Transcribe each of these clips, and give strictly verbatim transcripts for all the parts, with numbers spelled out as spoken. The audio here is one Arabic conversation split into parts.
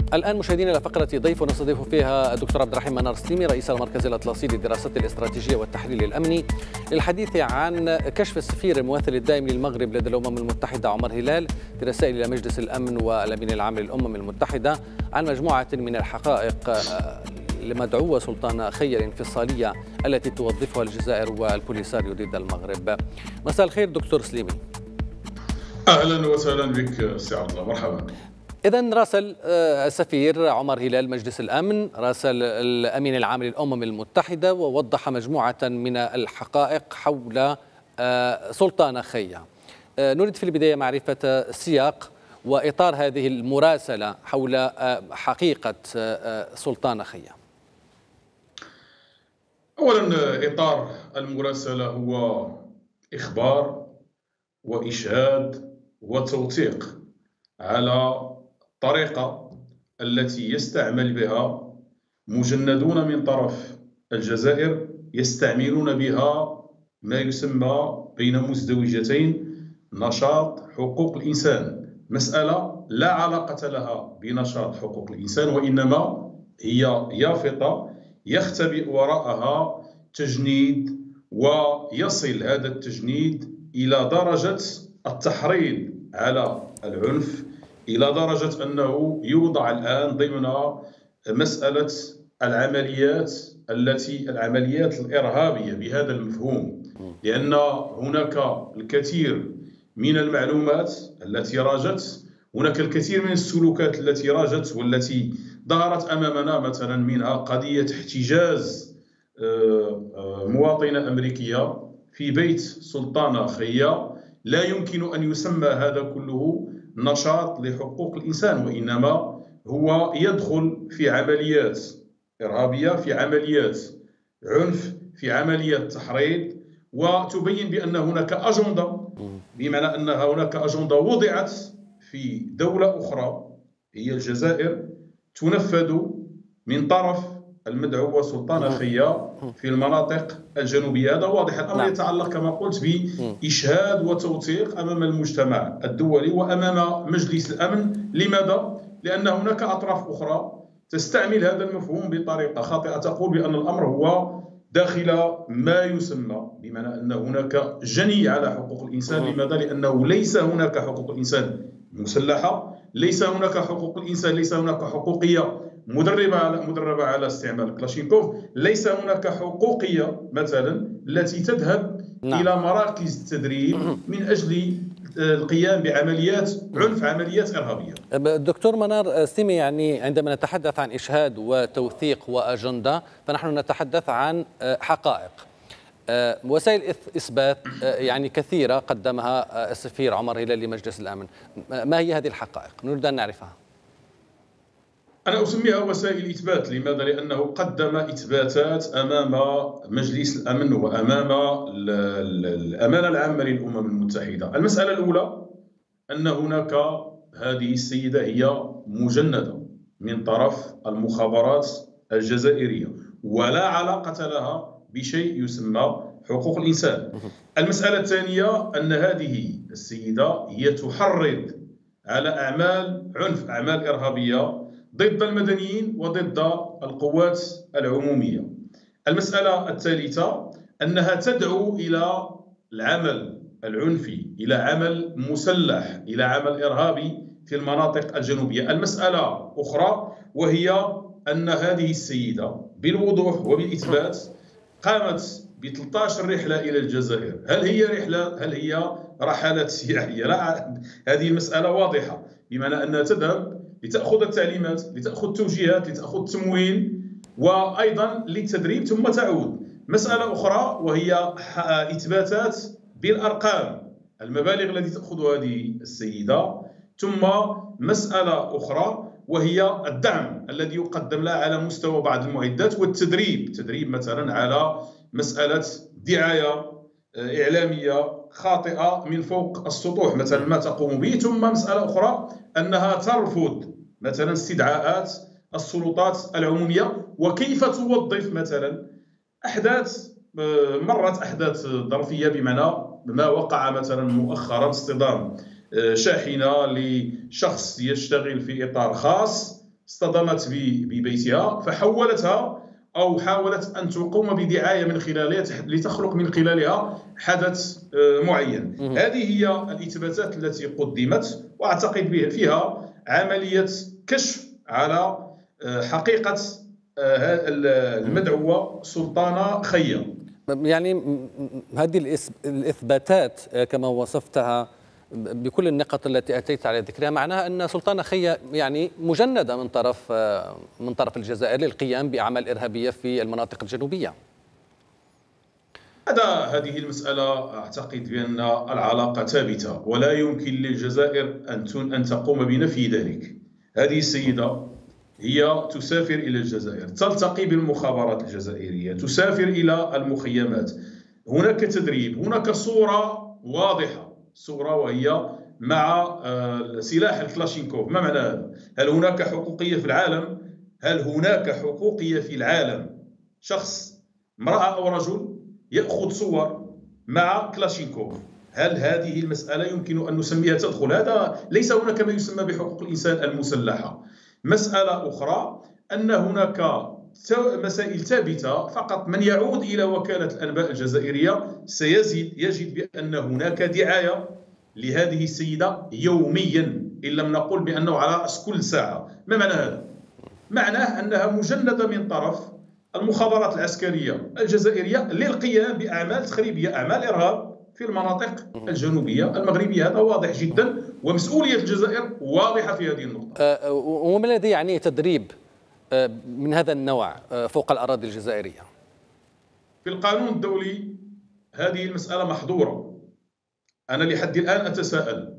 الآن مشاهدينا إلى فقرة ضيف ونستضيف فيها الدكتور عبد الرحيم منار سليمي رئيس المركز الأطلسي للدراسات الاستراتيجية والتحليل الأمني للحديث عن كشف السفير الممثل الدائم للمغرب لدى الأمم المتحدة عمر هلال في رسائل إلى مجلس الأمن والأمين العام للأمم المتحدة عن مجموعة من الحقائق لمدعوة سلطان خير انفصالية التي توظفها الجزائر والبوليساريو ضد المغرب. مساء الخير دكتور سليمي. أهلا وسهلا بك سي عبد الله، مرحبا. إذن راسل السفير عمر هلال مجلس الأمن راسل الأمين العام للأمم المتحدة ووضح مجموعة من الحقائق حول سلطان خير. نريد في البداية معرفة السياق وإطار هذه المراسلة حول حقيقة سلطان خير. أولا، إطار المراسلة هو إخبار وإشهاد وتوثيق على الطريقة التي يستعمل بها مجندون من طرف الجزائر، يستعملون بها ما يسمى بين مزدوجتين نشاط حقوق الإنسان. مسألة لا علاقة لها بنشاط حقوق الإنسان، وإنما هي يافطة يختبئ وراءها تجنيد، ويصل هذا التجنيد إلى درجة التحريض على العنف، إلى درجة أنه يوضع الآن ضمن مسألة العمليات التي العمليات الإرهابية بهذا المفهوم، لأن هناك الكثير من المعلومات التي راجت، هناك الكثير من السلوكات التي راجت والتي ظهرت أمامنا، مثلا منها قضية احتجاز مواطنة أمريكية في بيت سلطان خير. لا يمكن أن يسمى هذا كله نشاط لحقوق الإنسان، وإنما هو يدخل في عمليات إرهابية، في عمليات عنف، في عمليات تحريض، وتبين بأن هناك أجندة، بمعنى أن هناك أجندة وضعت في دولة أخرى هي الجزائر تنفذ من طرف المدعوة سلطان خير في المناطق الجنوبية. هذا واضح. الأمر يتعلق كما قلت بإشهاد وتوثيق أمام المجتمع الدولي وأمام مجلس الأمن. لماذا؟ لأن هناك أطراف أخرى تستعمل هذا المفهوم بطريقة خاطئة، تقول بأن الأمر هو داخل ما يسمى بمعنى أن هناك جني على حقوق الإنسان. لماذا؟ لأنه ليس هناك حقوق الإنسان مسلحة، ليس هناك حقوق الإنسان، ليس هناك حقوقية مدربة على مدربة على استعمال كلاشينكوف، ليس هناك حقوقية مثلا التي تذهب نعم. إلى مراكز التدريب من أجل القيام بعمليات عنف، عمليات إرهابية. دكتور منار سليمي، يعني عندما نتحدث عن إشهاد وتوثيق وأجندة فنحن نتحدث عن حقائق، وسائل إثبات يعني كثيرة قدمها السفير عمر هلال لمجلس الأمن. ما هي هذه الحقائق؟ نريد أن نعرفها. أنا أسميها وسائل إثبات. لماذا؟ لأنه قدم إثباتات أمام مجلس الأمن وأمام الأمانة العامة للأمم المتحدة. المسألة الأولى أن هناك هذه السيدة هي مجندة من طرف المخابرات الجزائرية ولا علاقة لها بشيء يسمى حقوق الإنسان. المسألة الثانية أن هذه السيدة هي تحرض على أعمال عنف، أعمال إرهابية ضد المدنيين وضد القوات العمومية. المسألة الثالثة أنها تدعو إلى العمل العنفي، إلى عمل مسلح، إلى عمل إرهابي في المناطق الجنوبية. المسألة أخرى وهي أن هذه السيدة بالوضوح وبالإثبات قامت ب ثلاثة عشر رحلة إلى الجزائر. هل هي رحلة هل هي رحلات سياحية؟ لا، هذه المسألة واضحة، بمعنى أنها تذهب لتأخذ التعليمات، لتأخذ توجيهات، لتأخذ تموين، وأيضا للتدريب ثم تعود. مسألة أخرى وهي إثباتات بالأرقام المبالغ التي تأخذها هذه السيدة. ثم مسألة أخرى وهي الدعم الذي يقدم لها على مستوى بعض المعدات والتدريب، تدريب مثلا على مسألة دعاية إعلامية خاطئة من فوق السطوح مثلا ما تقوم به. ثم مسألة أخرى أنها ترفض مثلا استدعاءات السلطات العمومية، وكيف توظف مثلا أحداث مرت أحداث ظرفية، بمعنى ما وقع مثلا مؤخرا اصطدام شاحنة لشخص يشتغل في إطار خاص اصطدمت ببيتها فحولتها أو حاولت أن تقوم بدعاية من خلالها لتخلق من خلالها حدث معين. هذه هي الإثباتات التي قدمت، وأعتقد بها فيها عملية كشف على حقيقة المدعوة سلطانة خيا. يعني هذه الإثباتات كما وصفتها بكل النقط التي أتيت على ذكرها معناها أن سلطانة خيا يعني مجندة من طرف من طرف الجزائر للقيام بأعمال إرهابية في المناطق الجنوبية. هذا هذه المسألة أعتقد بأن العلاقة ثابتة ولا يمكن للجزائر أن أن تقوم بنفي ذلك. هذه السيدة هي تسافر إلى الجزائر، تلتقي بالمخابرات الجزائرية، تسافر إلى المخيمات، هناك تدريب، هناك صورة واضحة، صورة وهي مع سلاح الكلاشينكوف. ما معنى هذا؟ هل هناك حقوقية في العالم؟ هل هناك حقوقية في العالم شخص امرأة أو رجل يأخذ صور مع كلاشينكوف؟ هل هذه المسألة يمكن أن نسميها تدخل؟ هذا ليس هناك ما يسمى بحقوق الإنسان المسلحة. مسألة أخرى أن هناك مسائل ثابتة، فقط من يعود إلى وكالة الأنباء الجزائرية سيجد يجد بأن هناك دعاية لهذه السيدة يوميا، إن لم نقل بأنه على رأس كل ساعة. ما معنى هذا؟ معناه أنها مجندة من طرف المخابرات العسكرية الجزائرية للقيام بأعمال تخريبية، أعمال إرهاب في المناطق الجنوبية المغربية. هذا واضح جدا، ومسؤولية الجزائر واضحة في هذه النقطة. وما الذي يعني تدريب من هذا النوع فوق الأراضي الجزائرية؟ في القانون الدولي هذه المسألة محظورة. أنا لحد الآن أتساءل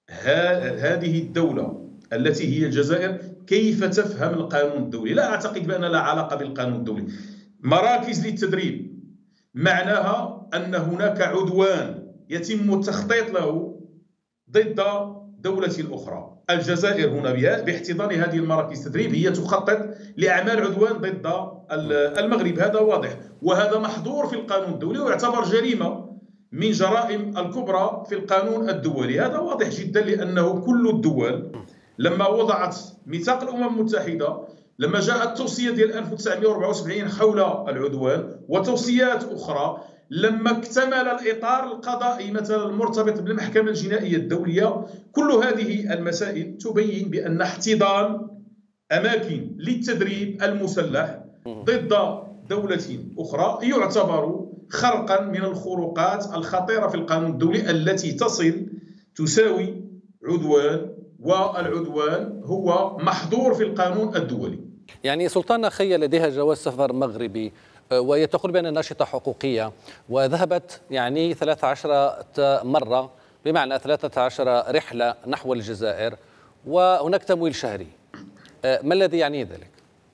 هذه الدولة التي هي الجزائر كيف تفهم القانون الدولي؟ لا أعتقد بأن لها علاقة بالقانون الدولي. مراكز للتدريب معناها أن هناك عدوان يتم التخطيط له ضد دولة أخرى. الجزائر هنا باحتضان هذه المراكز التدريب هي تخطط لأعمال عدوان ضد المغرب. هذا واضح، وهذا محظور في القانون الدولي ويعتبر جريمة من جرائم الكبرى في القانون الدولي. هذا واضح جدا، لأنه كل الدول لما وضعت ميثاق الأمم المتحدة، لما جاءت التوصية ديال ألف وتسعمائة وأربعة وسبعين حول العدوان وتوصيات أخرى، لما اكتمل الإطار القضائي مثلا المرتبط بالمحكمة الجنائية الدولية، كل هذه المسائل تبين بأن احتضان أماكن للتدريب المسلح ضد دولة أخرى يعتبر خرقا من الخروقات الخطيرة في القانون الدولي التي تصل تساوي عدوان، والعدوان هو محظور في القانون الدولي. يعني سلطانة خيا لديها جواز سفر مغربي، وهي تقول بأنها ناشطة حقوقية، وذهبت يعني ثلاث عشرة مرة، بمعنى ثلاثة عشر رحلة نحو الجزائر، وهناك تمويل شهري. ما الذي يعني ذلك؟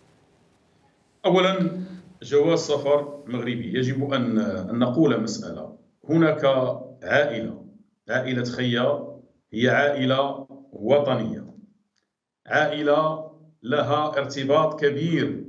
أولا، جواز سفر مغربي يجب أن أن نقول مسألة. هناك عائلة، عائلة خيا هي عائلة وطنية، عائلة لها ارتباط كبير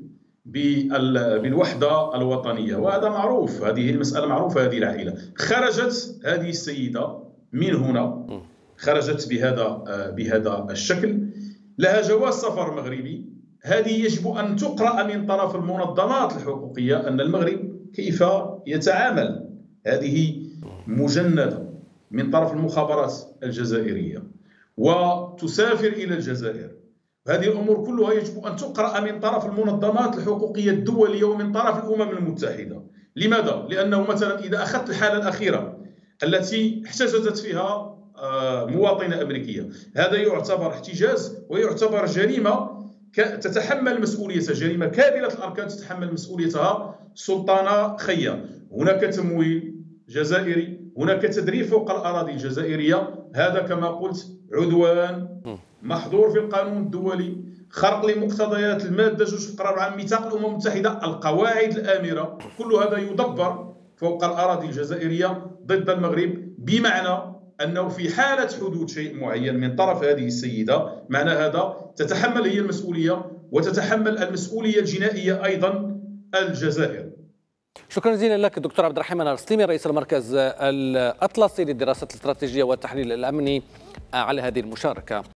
بالوحدة الوطنية، وهذا معروف. هذه المسألة معروفة. هذه العائلة خرجت، هذه السيدة من هنا خرجت بهذا بهذا الشكل، لها جواز سفر مغربي. هذه يجب أن تقرأ من طرف المنظمات الحقوقية أن المغرب كيف يتعامل. هذه مجندة من طرف المخابرات الجزائرية وتسافر إلى الجزائر. هذه الأمور كلها يجب أن تقرأ من طرف المنظمات الحقوقية الدولية ومن طرف الأمم المتحدة. لماذا؟ لأنه مثلا إذا أخذت الحالة الأخيرة التي احتجزت فيها مواطنة أمريكية، هذا يعتبر احتجاز ويعتبر جريمة تتحمل مسؤوليتها، جريمة كاملة الأركان تتحمل مسؤوليتها سلطانة خيا. هناك تمويل جزائري، هناك تدريب فوق الأراضي الجزائرية. هذا كما قلت عدوان محظور في القانون الدولي، خرق لمقتضيات المادة جوج في قرار عام ميثاق الأمم المتحدة، القواعد الآمرة. كل هذا يدبر فوق الأراضي الجزائرية ضد المغرب، بمعنى أنه في حالة حدوث شيء معين من طرف هذه السيدة، معنى هذا تتحمل هي المسؤولية وتتحمل المسؤولية الجنائية أيضا الجزائر. شكرا جزيلا لك دكتور عبد الرحيم منار سليمي، رئيس المركز الأطلسي للدراسات الاستراتيجية والتحليل الأمني، على هذه المشاركة.